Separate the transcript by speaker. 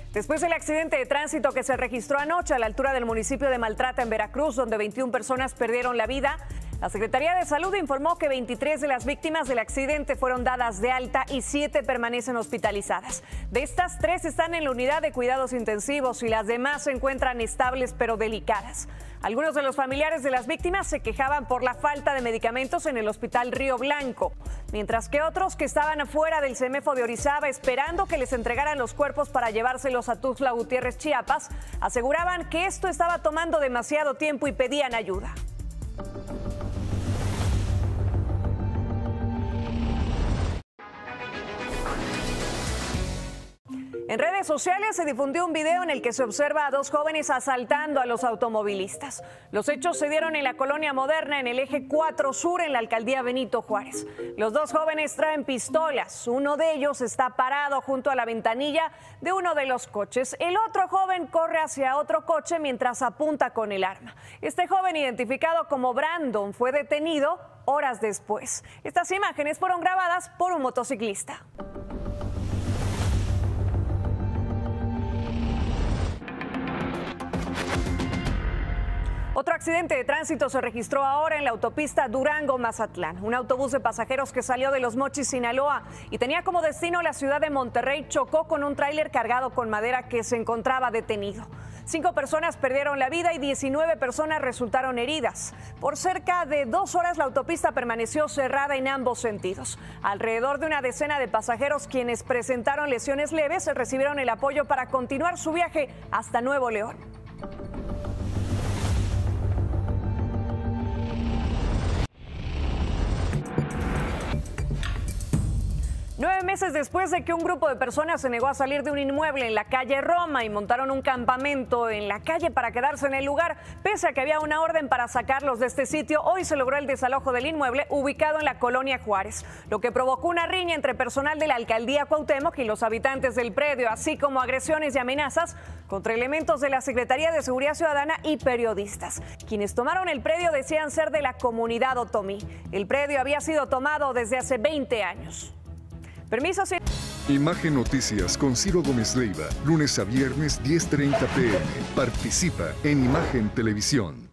Speaker 1: Después del accidente de tránsito que se registró anoche a la altura del municipio de Maltrata, en Veracruz, donde 21 personas perdieron la vida, la Secretaría de Salud informó que 23 de las víctimas del accidente fueron dadas de alta y 7 permanecen hospitalizadas. De estas, 3 están en la unidad de cuidados intensivos y las demás se encuentran estables pero delicadas. Algunos de los familiares de las víctimas se quejaban por la falta de medicamentos en el Hospital Río Blanco, mientras que otros que estaban afuera del CEMEFO de Orizaba esperando que les entregaran los cuerpos para llevárselos a Tuxtla Gutiérrez, Chiapas, aseguraban que esto estaba tomando demasiado tiempo y pedían ayuda. En redes sociales se difundió un video en el que se observa a 2 jóvenes asaltando a los automovilistas. Los hechos se dieron en la Colonia Moderna, en el eje 4 Sur, en la alcaldía Benito Juárez. Los 2 jóvenes traen pistolas. Uno de ellos está parado junto a la ventanilla de uno de los coches. El otro joven corre hacia otro coche mientras apunta con el arma. Este joven, identificado como Brandon, fue detenido horas después. Estas imágenes fueron grabadas por un motociclista. Otro accidente de tránsito se registró ahora en la autopista Durango-Mazatlán. Un autobús de pasajeros que salió de Los Mochis, Sinaloa, y tenía como destino la ciudad de Monterrey, chocó con un tráiler cargado con madera que se encontraba detenido. 5 personas perdieron la vida y 19 personas resultaron heridas. Por cerca de 2 horas la autopista permaneció cerrada en ambos sentidos. Alrededor de una decena de pasajeros quienes presentaron lesiones leves recibieron el apoyo para continuar su viaje hasta Nuevo León. 9 meses después de que un grupo de personas se negó a salir de un inmueble en la calle Roma y montaron un campamento en la calle para quedarse en el lugar, pese a que había una orden para sacarlos de este sitio, hoy se logró el desalojo del inmueble ubicado en la colonia Juárez, lo que provocó una riña entre personal de la alcaldía Cuauhtémoc y los habitantes del predio, así como agresiones y amenazas contra elementos de la Secretaría de Seguridad Ciudadana y periodistas. Quienes tomaron el predio decían ser de la comunidad Otomí. El predio había sido tomado desde hace 20 años. Permiso, sí.
Speaker 2: Imagen Noticias con Ciro Gómez Leiva, lunes a viernes 10:30 p.m. Participa en Imagen Televisión.